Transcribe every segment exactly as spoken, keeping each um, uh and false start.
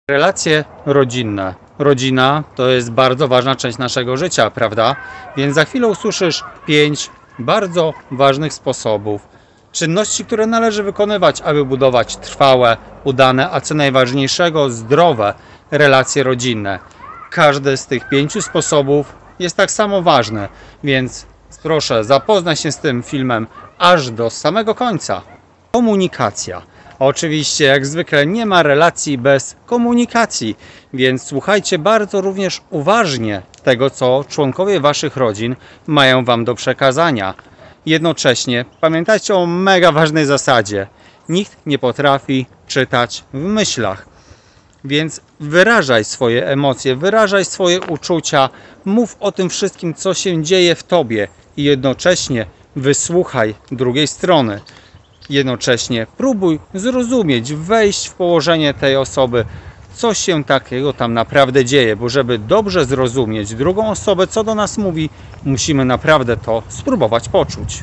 Relacje rodzinne. Rodzina to jest bardzo ważna część naszego życia, prawda? Więc za chwilę usłyszysz pięć bardzo ważnych sposobów, czynności, które należy wykonywać, aby budować trwałe, udane, a co najważniejszego, zdrowe relacje rodzinne. Każdy z tych pięciu sposobów jest tak samo ważny, więc proszę, zapoznaj się z tym filmem aż do samego końca. Komunikacja. Oczywiście, jak zwykle, nie ma relacji bez komunikacji, więc słuchajcie bardzo również uważnie tego, co członkowie waszych rodzin mają wam do przekazania. Jednocześnie pamiętajcie o mega ważnej zasadzie. Nikt nie potrafi czytać w myślach. Więc wyrażaj swoje emocje, wyrażaj swoje uczucia, mów o tym wszystkim, co się dzieje w tobie i jednocześnie wysłuchaj drugiej strony. Jednocześnie próbuj zrozumieć, wejść w położenie tej osoby, co się takiego tam naprawdę dzieje, bo żeby dobrze zrozumieć drugą osobę, co do nas mówi, musimy naprawdę to spróbować poczuć.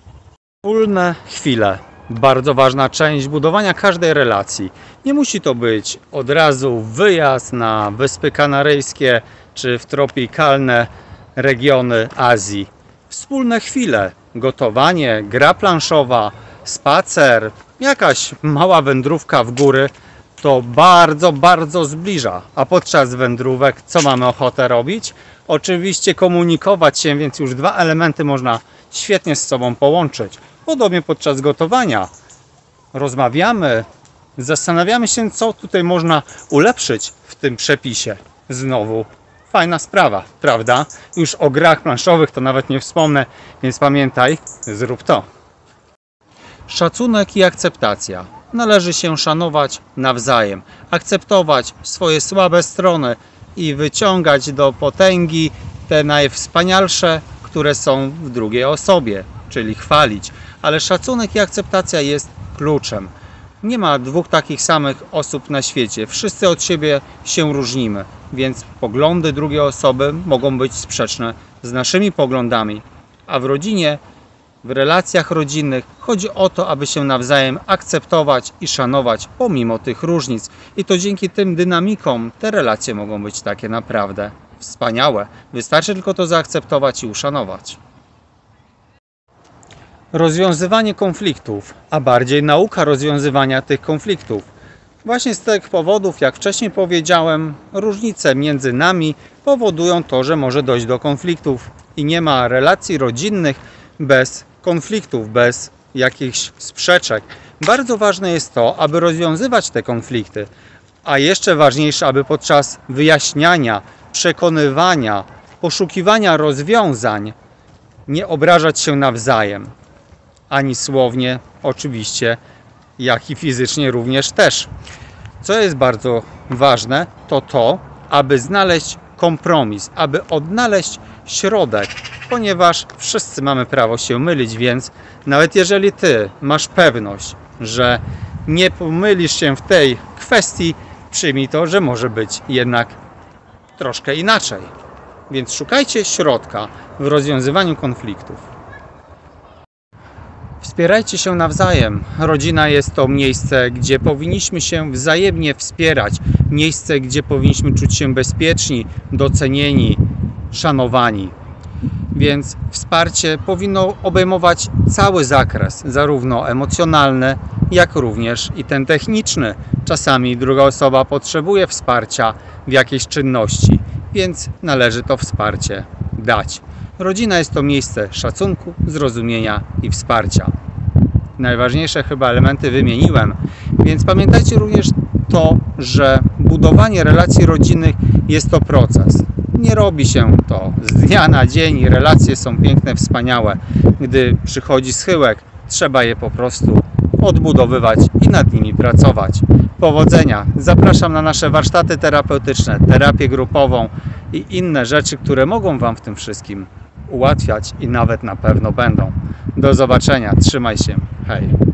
Wspólne chwile. Bardzo ważna część budowania każdej relacji. Nie musi to być od razu wyjazd na Wyspy Kanaryjskie czy w tropikalne regiony Azji. Wspólne chwile, gotowanie, gra planszowa, spacer, jakaś mała wędrówka w góry to bardzo, bardzo zbliża. A podczas wędrówek co mamy ochotę robić? Oczywiście komunikować się, więc już dwa elementy można świetnie z sobą połączyć. Podobnie podczas gotowania. Rozmawiamy, zastanawiamy się, co tutaj można ulepszyć w tym przepisie. Znowu fajna sprawa, prawda? Już o grach planszowych to nawet nie wspomnę, więc pamiętaj, zrób to. Szacunek i akceptacja. Należy się szanować nawzajem, akceptować swoje słabe strony i wyciągać do potęgi te najwspanialsze, które są w drugiej osobie, czyli chwalić. Ale szacunek i akceptacja jest kluczem. Nie ma dwóch takich samych osób na świecie. Wszyscy od siebie się różnimy, więc poglądy drugiej osoby mogą być sprzeczne z naszymi poglądami. A w rodzinie, w relacjach rodzinnych chodzi o to, aby się nawzajem akceptować i szanować pomimo tych różnic. I to dzięki tym dynamikom te relacje mogą być takie naprawdę wspaniałe. Wystarczy tylko to zaakceptować i uszanować. Rozwiązywanie konfliktów, a bardziej nauka rozwiązywania tych konfliktów. Właśnie z tych powodów, jak wcześniej powiedziałem, różnice między nami powodują to, że może dojść do konfliktów i nie ma relacji rodzinnych bez konfliktów, bez jakichś sprzeczek. Bardzo ważne jest to, aby rozwiązywać te konflikty, a jeszcze ważniejsze, aby podczas wyjaśniania, przekonywania, poszukiwania rozwiązań nie obrażać się nawzajem. Ani słownie, oczywiście, jak i fizycznie również też. Co jest bardzo ważne, to to, aby znaleźć kompromis, aby odnaleźć środek, ponieważ wszyscy mamy prawo się mylić, więc nawet jeżeli ty masz pewność, że nie pomylisz się w tej kwestii, przyjmij to, że może być jednak troszkę inaczej. Więc szukajcie środka w rozwiązywaniu konfliktów. Wspierajcie się nawzajem. Rodzina jest to miejsce, gdzie powinniśmy się wzajemnie wspierać. Miejsce, gdzie powinniśmy czuć się bezpieczni, docenieni, szanowani. Więc wsparcie powinno obejmować cały zakres, zarówno emocjonalny, jak również i ten techniczny. Czasami druga osoba potrzebuje wsparcia w jakiejś czynności, więc należy to wsparcie dać. Rodzina jest to miejsce szacunku, zrozumienia i wsparcia. Najważniejsze chyba elementy wymieniłem, więc pamiętajcie również to, że budowanie relacji rodzinnych jest to proces. Nie robi się to z dnia na dzień, relacje są piękne, wspaniałe. Gdy przychodzi schyłek, trzeba je po prostu odbudowywać i nad nimi pracować. Powodzenia! Zapraszam na nasze warsztaty terapeutyczne, terapię grupową i inne rzeczy, które mogą wam w tym wszystkim ułatwiać i nawet na pewno będą. Do zobaczenia, trzymaj się, hej!